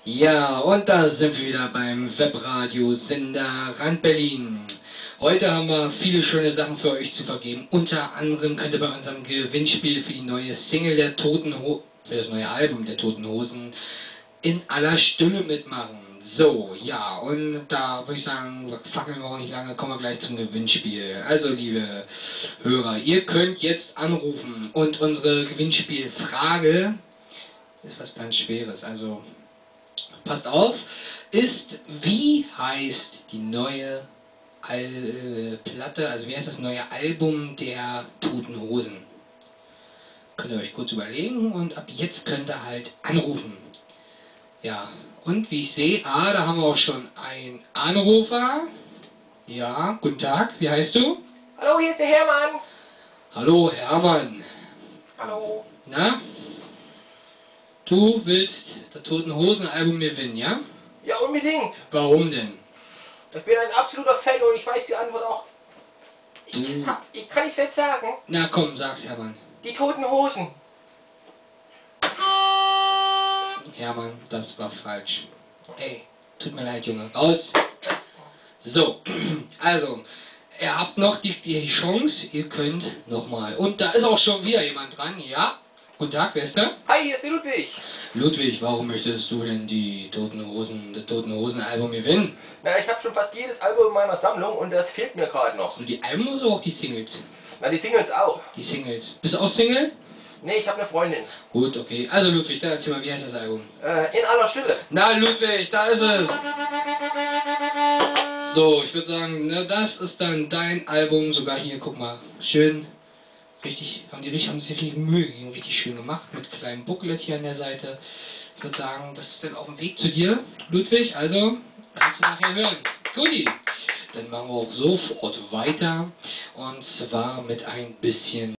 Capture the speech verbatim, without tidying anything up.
Ja, und da sind wir wieder beim Webradio-Sender Rand Berlin. Heute haben wir viele schöne Sachen für euch zu vergeben. Unter anderem könnt ihr bei unserem Gewinnspiel für die neue Single der Toten Hosen, für das neue Album der Toten Hosen, in aller Stille mitmachen. So, ja, und da würde ich sagen, fackeln wir auch nicht lange, kommen wir gleich zum Gewinnspiel. Also, liebe Hörer, ihr könnt jetzt anrufen und unsere Gewinnspielfrage ist was ganz Schweres, also passt auf, ist, wie heißt die neue Al Platte, also wie heißt das neue Album der Toten Hosen? Könnt ihr euch kurz überlegen und ab jetzt könnt ihr halt anrufen. Ja, und wie ich sehe, ah, da haben wir auch schon einen Anrufer. Ja, guten Tag, wie heißt du? Hallo, hier ist der Hermann. Hallo, Hermann. Hallo. Na? Du willst das Toten Hosen Album gewinnen, ja? Ja, unbedingt. Warum denn? Ich bin ein absoluter Fan und ich weiß die Antwort auch. Ich, Du. hab, ich kann es jetzt sagen. Na komm, sag's, Hermann. Die Toten Hosen. Hermann, das war falsch. Ey, tut mir leid, Junge. Raus. So, also, ihr habt noch die, die Chance, ihr könnt nochmal. Und da ist auch schon wieder jemand dran, ja? Guten Tag, wer ist da? Hi, hier ist der Ludwig. Ludwig, warum möchtest du denn die Toten Hosen, das Toten Hosen Album gewinnen? Na, ich habe schon fast jedes Album in meiner Sammlung und das fehlt mir gerade noch. So die Alben oder auch die Singles? Na, die Singles auch. Die Singles. Bist du auch Single? Nee, ich habe eine Freundin. Gut, okay. Also Ludwig, dann erzähl mal, wie heißt das Album? Äh, in aller Stille. Na Ludwig, da ist es! So, ich würde sagen, na, das ist dann dein Album, sogar hier, guck mal, schön, richtig, haben die richtig, haben sich viel Mühe gegeben, richtig schön gemacht, mit kleinem Booklet hier an der Seite. Ich würde sagen, das ist dann auf dem Weg zu dir, Ludwig, also kannst du nachher hören. Guti, dann machen wir auch sofort weiter, und zwar mit ein bisschen